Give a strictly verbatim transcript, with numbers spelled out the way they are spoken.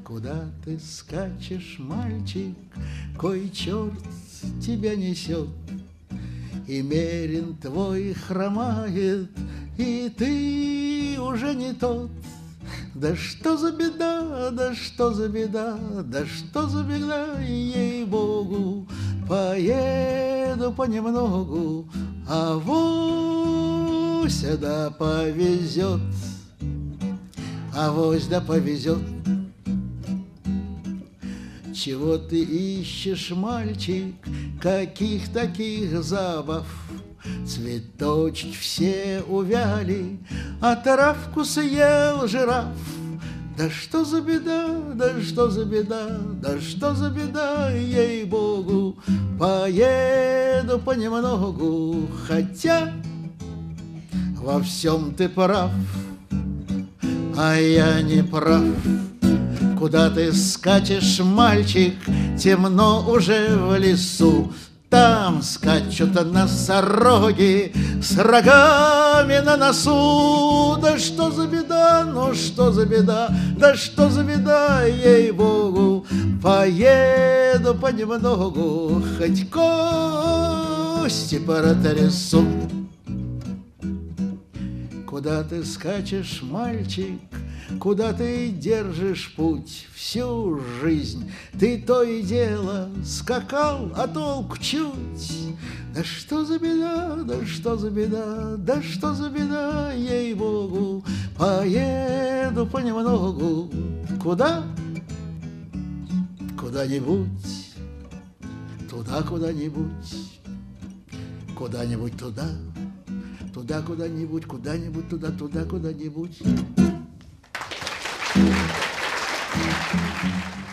Куда ты скачешь, мальчик, кой черт тебя несет? И мерин твой хромает, и ты уже не тот. Да что за беда, да что за беда, да что за беда, ей-богу. Поеду понемногу, а вось да повезет, а вось да повезет. Чего ты ищешь, мальчик, каких таких забав? Цветочки все увяли, а травку съел жираф. Да что за беда, да что за беда, да что за беда, ей-богу. Поеду понемногу, хотя во всем ты прав, а я не прав. Куда ты скачешь, мальчик, темно уже в лесу. Там скачут носороги с рогами на носу. Да что за беда, ну что за беда, да что за беда, ей-богу. Поеду понемногу, хоть кости протрясу. Куда ты скачешь, мальчик, куда ты держишь путь всю жизнь? Ты то и дело скакал, а толку чуть. Да что за беда, да что за беда, да что за беда, ей-богу. Поеду понемногу, куда? Куда-нибудь, туда куда-нибудь, куда-нибудь туда. Туда куда-нибудь, куда-нибудь, туда, туда куда-нибудь.